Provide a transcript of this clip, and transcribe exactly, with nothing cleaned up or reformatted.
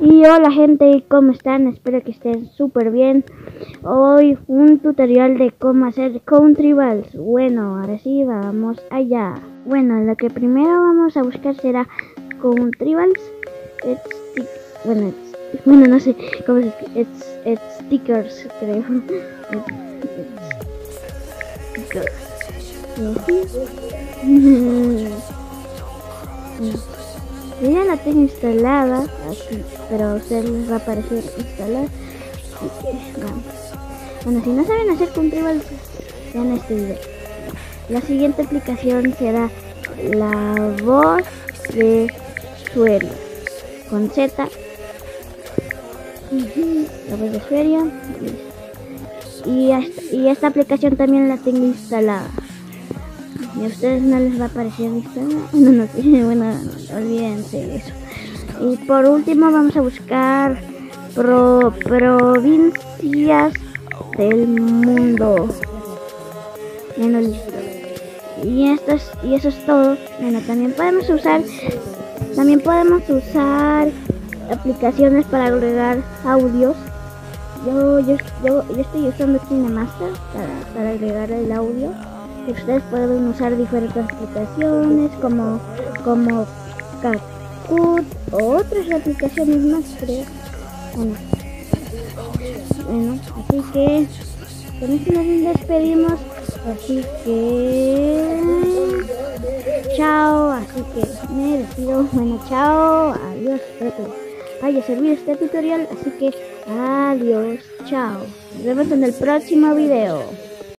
Y hola gente, ¿cómo están? Espero que estén súper bien. Hoy un tutorial de cómo hacer country balls. Bueno, ahora sí, vamos allá. Bueno, lo que primero vamos a buscar será country balls. It's, bueno, it's, bueno, no sé cómo se escribe. It's, it's stickers, creo. It's, it's stickers. Yo ya la tengo instalada aquí, pero a ustedes les va a aparecer instalada. Vamos. Bueno, si no saben hacer country balls, vean este video. La siguiente aplicación será la voz de Sueria con Z. La voz de Sueria. Y esta, y esta aplicación también la tengo instalada. Y a ustedes no les va a aparecer instalada. Bueno, no sé, bueno, no, olvídense de eso. Y por último vamos a buscar pro, provincias del mundo. Bueno, listo. Y esto es, y eso es todo. Bueno, también podemos usar también podemos usar aplicaciones para agregar audios. Yo, yo, yo, yo estoy usando KineMaster para, para agregar el audio. Ustedes pueden usar diferentes aplicaciones como como CapCut o otras aplicaciones más, creo. Bueno, bueno, así que con esto nos despedimos. Así que chao, así que me despido. Bueno, chao, adiós. Espero que haya servido este tutorial, así que adiós, chao. Nos vemos en el próximo video.